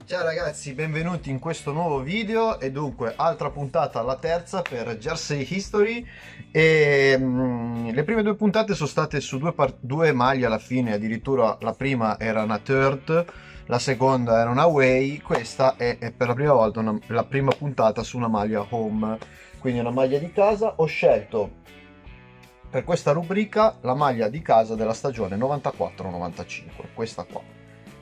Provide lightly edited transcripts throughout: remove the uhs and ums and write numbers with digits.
Ciao ragazzi, benvenuti in questo nuovo video e dunque altra puntata, la terza per Jersey History e le prime due puntate sono state su due maglie alla fine, addirittura la prima era una third, la seconda era una away, questa è per la prima volta la prima puntata su una maglia home, quindi una maglia di casa. Ho scelto per questa rubrica la maglia di casa della stagione 94-95, questa qua.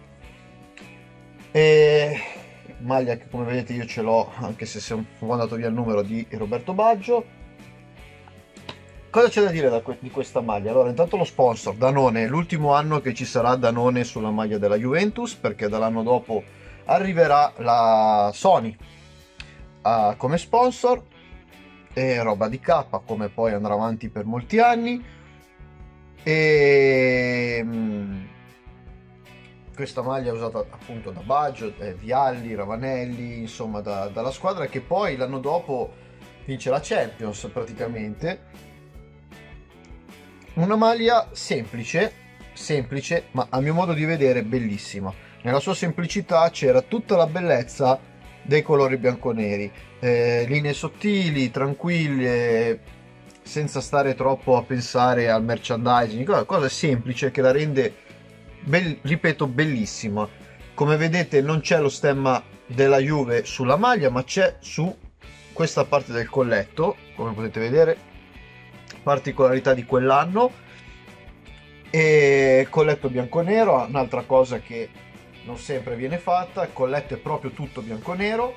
E maglia che come vedete io ce l'ho, anche se è andato via il numero di Roberto Baggio. Cosa c'è da dire di questa maglia? Allora, intanto lo sponsor Danone, è l'ultimo anno che ci sarà Danone sulla maglia della Juventus, perché dall'anno dopo arriverà la Sony come sponsor, e roba di K, come poi andrà avanti per molti anni. E questa maglia è usata appunto da Baggio, Vialli, Ravanelli, insomma dalla squadra che poi l'anno dopo vince la Champions praticamente. Una maglia semplice, ma a mio modo di vedere bellissima. Nella sua semplicità c'era tutta la bellezza dei colori bianconeri, linee sottili, tranquille, senza stare troppo a pensare al merchandising, cosa semplice che la rende ripeto, bellissima. Come vedete non c'è lo stemma della Juve sulla maglia, ma c'è su questa parte del colletto, come potete vedere, particolarità di quell'anno. E colletto bianco-nero, un'altra cosa che non sempre viene fatta, il colletto è proprio tutto bianco-nero.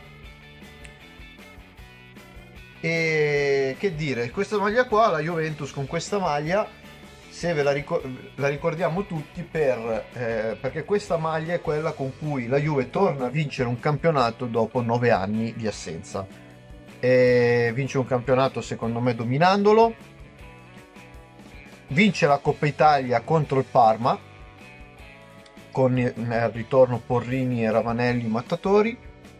E che dire, questa maglia qua, la Juventus con questa maglia, se ve la ricordiamo tutti perché questa maglia è quella con cui la Juve torna a vincere un campionato dopo 9 anni di assenza. E vince un campionato secondo me dominandolo, vince la Coppa Italia contro il Parma con il ritorno Porrini e Ravanelli mattatori,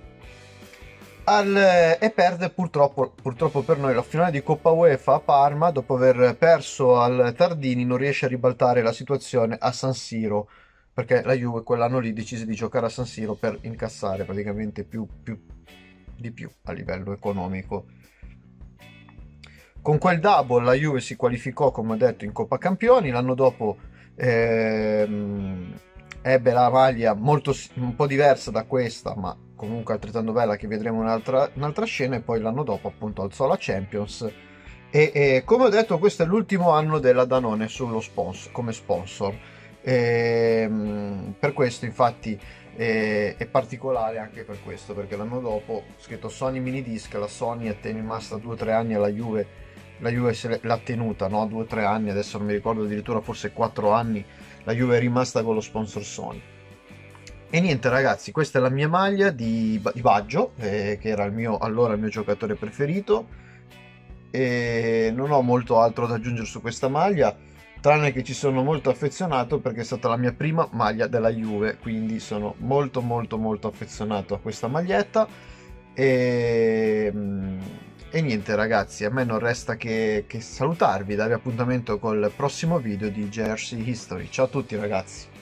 e perde purtroppo per noi la finale di Coppa UEFA a Parma. Dopo aver perso al Tardini non riesce a ribaltare la situazione a San Siro, perché la Juve quell'anno lì decise di giocare a San Siro per incassare praticamente di più a livello economico. Con quel double la Juve si qualificò, come ho detto, in Coppa Campioni. L'anno dopo ebbe la maglia un po' diversa da questa, ma comunque altrettanto bella, che vedremo un'altra scena. E poi l'anno dopo appunto alzò la Champions e come ho detto questo è l'ultimo anno della Danone come sponsor. Per questo infatti è particolare anche per questo, perché l'anno dopo scritto Sony Minidisc, la Sony è rimasta 2 o 3 anni alla Juve. La Juve l'ha tenuta, no? 2 o 3 anni, adesso non mi ricordo, addirittura forse 4 anni la Juve è rimasta con lo sponsor Sony. E niente ragazzi, questa è la mia maglia di Baggio, che era allora il mio giocatore preferito, e non ho molto altro da aggiungere su questa maglia, tranne che ci sono molto affezionato perché è stata la mia prima maglia della Juve, quindi sono molto affezionato a questa maglietta. E niente ragazzi, a me non resta che salutarvi, darvi appuntamento col prossimo video di Jersey History. Ciao a tutti ragazzi!